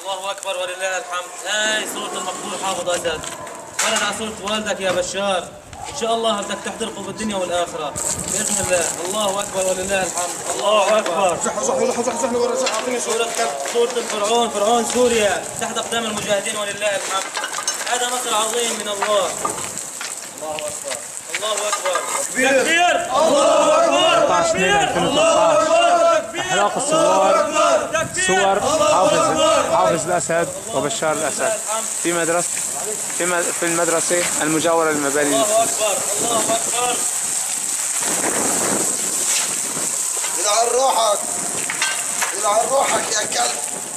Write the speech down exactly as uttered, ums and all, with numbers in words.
الله اكبر ولله الحمد. هاي صورة المقتول حافظ اسد، ولد على صورة والدك يا بشار. ان شاء الله بدك تحترقوا بالدنيا والاخرة باذن الله. الله اكبر ولله الحمد. الله اكبر. زح زح زح زح زح لورا زح. اعطيني صورة صورة الفرعون، فرعون سوريا تحت اقدام المجاهدين ولله الحمد. هذا نصر عظيم من الله. الله اكبر. الله اكبر. تكبير. الله اكبر. ستة عشر اثنين ألفين وثلاثة عشر احراق الصور صور حافظ حافظ الاسد وبشار الاسد في مدرسه في في المدرسه المجاوره للمباني. الله اكبر. الله اكبر. يلعن روحك يلعن روحك يا كلب.